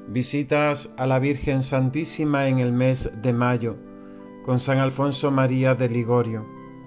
Visitas a la Virgen Santísima en el mes de mayo, con San Alfonso María de Ligorio.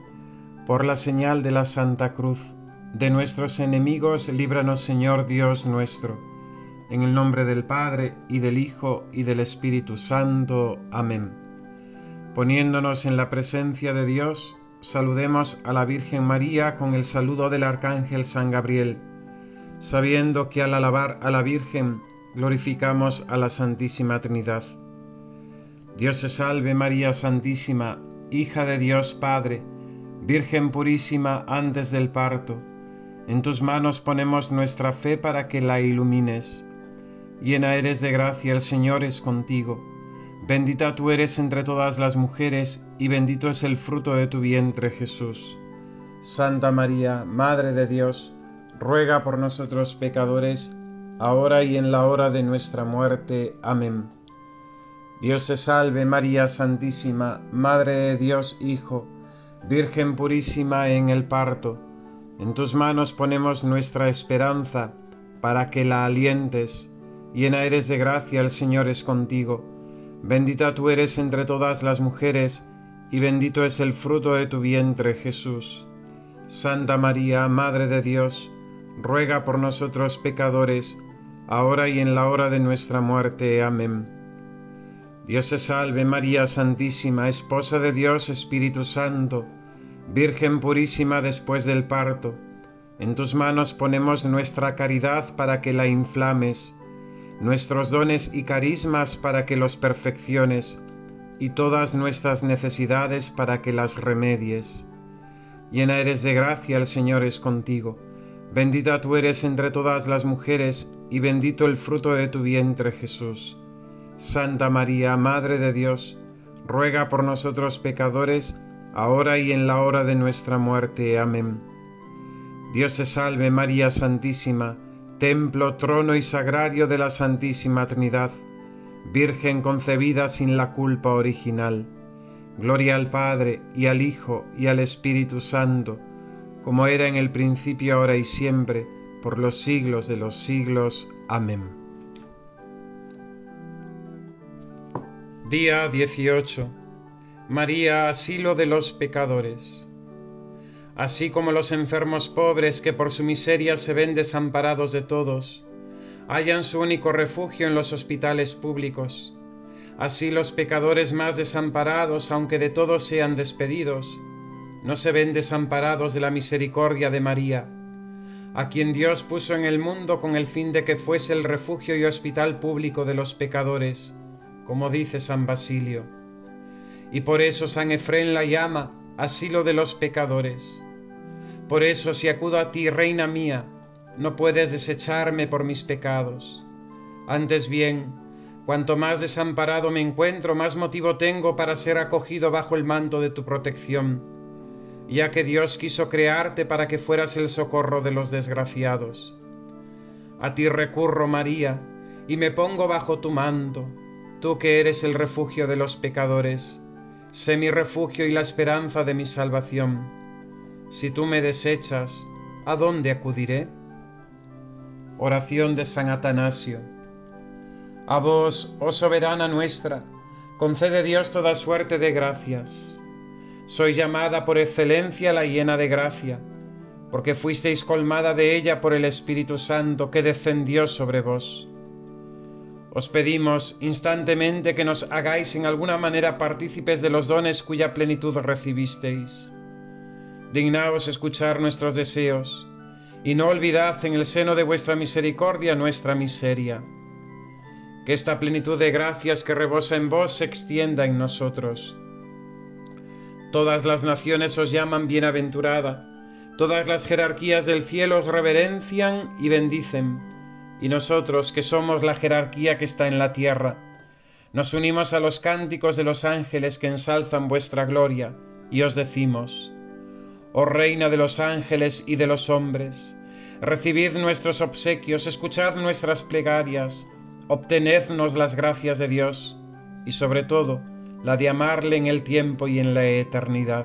Por la señal de la Santa Cruz, de nuestros enemigos, líbranos, Señor Dios nuestro. En el nombre del Padre, y del Hijo, y del Espíritu Santo. Amén. Poniéndonos en la presencia de Dios, saludemos a la Virgen María con el saludo del Arcángel San Gabriel, sabiendo que al alabar a la Virgen, glorificamos a la Santísima Trinidad. Dios te salve María Santísima, hija de Dios Padre, Virgen purísima antes del parto. En tus manos ponemos nuestra fe para que la ilumines. Llena eres de gracia, el Señor es contigo. Bendita tú eres entre todas las mujeres, y bendito es el fruto de tu vientre, Jesús. Santa María, Madre de Dios, ruega por nosotros pecadores, ahora y en la hora de nuestra muerte. Amén. Dios te salve María Santísima, Madre de Dios Hijo, Virgen purísima en el parto. En tus manos ponemos nuestra esperanza, para que la alientes. Llena eres de gracia, el Señor es contigo. Bendita tú eres entre todas las mujeres, y bendito es el fruto de tu vientre, Jesús. Santa María, Madre de Dios, ruega por nosotros pecadores, ahora y en la hora de nuestra muerte. Amén. Dios te salve María Santísima, Esposa de Dios Espíritu Santo, Virgen purísima después del parto. En tus manos ponemos nuestra caridad para que la inflames, nuestros dones y carismas para que los perfecciones, y todas nuestras necesidades para que las remedies. Llena eres de gracia, el Señor es contigo. Bendita tú eres entre todas las mujeres, y bendito el fruto de tu vientre, Jesús. Santa María, Madre de Dios, ruega por nosotros pecadores, ahora y en la hora de nuestra muerte. Amén. Dios te salve María Santísima, templo, trono y sagrario de la Santísima Trinidad, Virgen concebida sin la culpa original. Gloria al Padre, y al Hijo, y al Espíritu Santo, como era en el principio, ahora y siempre, por los siglos de los siglos. Amén. Día 18. María, asilo de los pecadores. Así como los enfermos pobres que por su miseria se ven desamparados de todos, hallan su único refugio en los hospitales públicos, así los pecadores más desamparados, aunque de todos sean despedidos, no se ven desamparados de la misericordia de María, a quien Dios puso en el mundo con el fin de que fuese el refugio y hospital público de los pecadores, como dice San Basilio. Y por eso San Efrén la llama asilo de los pecadores. Por eso, si acudo a ti, Reina mía, no puedes desecharme por mis pecados. Antes bien, cuanto más desamparado me encuentro, más motivo tengo para ser acogido bajo el manto de tu protección, ya que Dios quiso crearte para que fueras el socorro de los desgraciados. A ti recurro, María, y me pongo bajo tu manto, tú que eres el refugio de los pecadores. Sé mi refugio y la esperanza de mi salvación. Si tú me desechas, ¿a dónde acudiré? Oración de San Atanasio. A vos, oh soberana nuestra, concede Dios toda suerte de gracias. Sois llamada por excelencia la llena de gracia, porque fuisteis colmada de ella por el Espíritu Santo que descendió sobre vos. Os pedimos instantemente que nos hagáis en alguna manera partícipes de los dones cuya plenitud recibisteis. Dignaos escuchar nuestros deseos, y no olvidad en el seno de vuestra misericordia nuestra miseria. Que esta plenitud de gracias que rebosa en vos se extienda en nosotros. Todas las naciones os llaman bienaventurada, todas las jerarquías del cielo os reverencian y bendicen, y nosotros, que somos la jerarquía que está en la tierra, nos unimos a los cánticos de los ángeles que ensalzan vuestra gloria, y os decimos: Oh Reina de los ángeles y de los hombres, recibid nuestros obsequios, escuchad nuestras plegarias, obtenednos las gracias de Dios, y sobre todo, la de amarle en el tiempo y en la eternidad.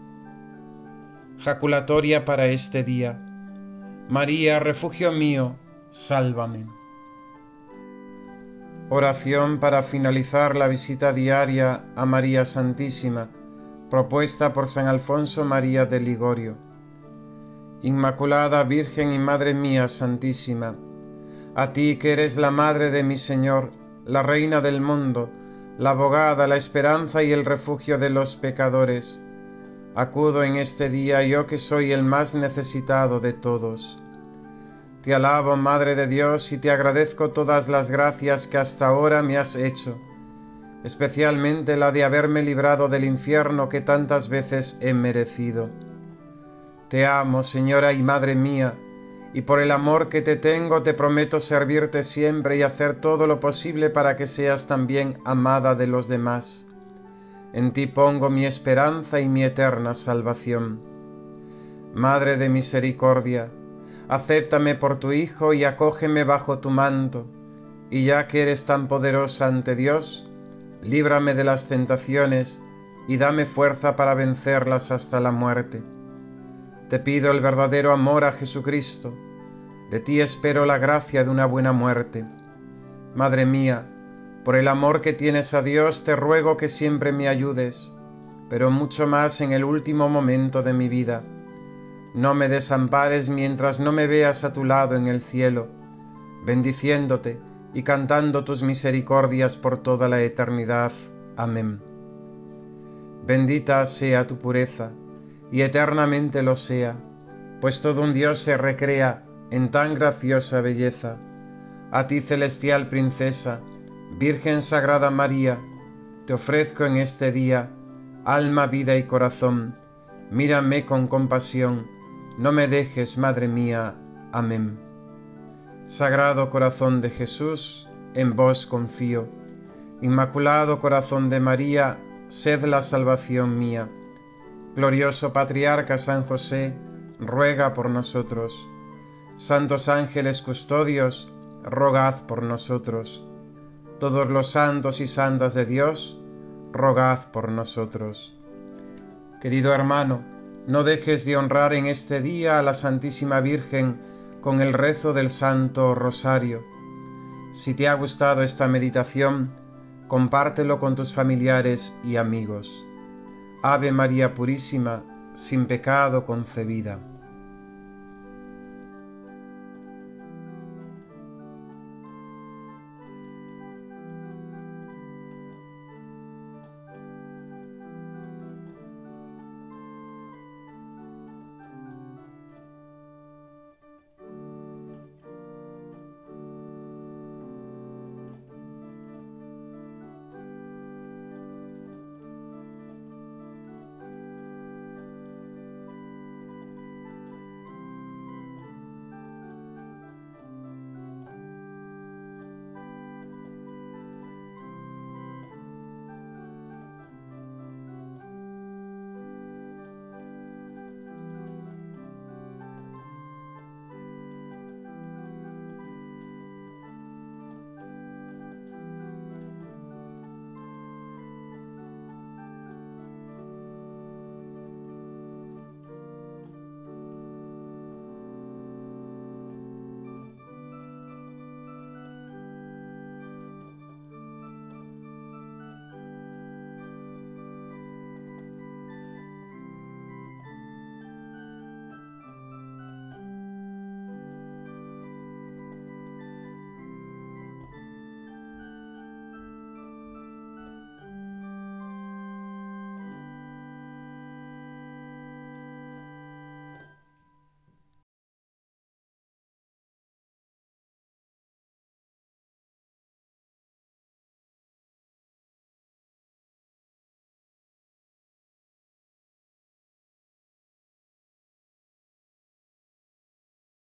Jaculatoria para este día. María, refugio mío, sálvame. Oración para finalizar la visita diaria a María Santísima, propuesta por San Alfonso María de Ligorio. Inmaculada Virgen y Madre mía Santísima, a ti que eres la Madre de mi Señor, la Reina del mundo, la abogada, la esperanza y el refugio de los pecadores, acudo en este día yo que soy el más necesitado de todos. Te alabo, Madre de Dios, y te agradezco todas las gracias que hasta ahora me has hecho, especialmente la de haberme librado del infierno que tantas veces he merecido. Te amo, Señora y Madre mía, y por el amor que te tengo te prometo servirte siempre y hacer todo lo posible para que seas también amada de los demás. En ti pongo mi esperanza y mi eterna salvación. Madre de misericordia, acéptame por tu Hijo y acógeme bajo tu manto, y ya que eres tan poderosa ante Dios, líbrame de las tentaciones y dame fuerza para vencerlas hasta la muerte. Te pido el verdadero amor a Jesucristo, de ti espero la gracia de una buena muerte. Madre mía, por el amor que tienes a Dios te ruego que siempre me ayudes, pero mucho más en el último momento de mi vida. No me desampares mientras no me veas a tu lado en el cielo, bendiciéndote y cantando tus misericordias por toda la eternidad. Amén. Bendita sea tu pureza, y eternamente lo sea, pues todo un Dios se recrea en tan graciosa belleza. A ti, celestial princesa, Virgen Sagrada María, te ofrezco en este día alma, vida y corazón. Mírame con compasión, no me dejes, Madre mía. Amén. Sagrado corazón de Jesús, en vos confío. Inmaculado corazón de María, sed la salvación mía. Glorioso Patriarca San José, ruega por nosotros. Santos ángeles custodios, rogad por nosotros. Todos los santos y santas de Dios, rogad por nosotros. Querido hermano, no dejes de honrar en este día a la Santísima Virgen con el rezo del Santo Rosario. Si te ha gustado esta meditación, compártelo con tus familiares y amigos. Ave María Purísima, sin pecado concebida.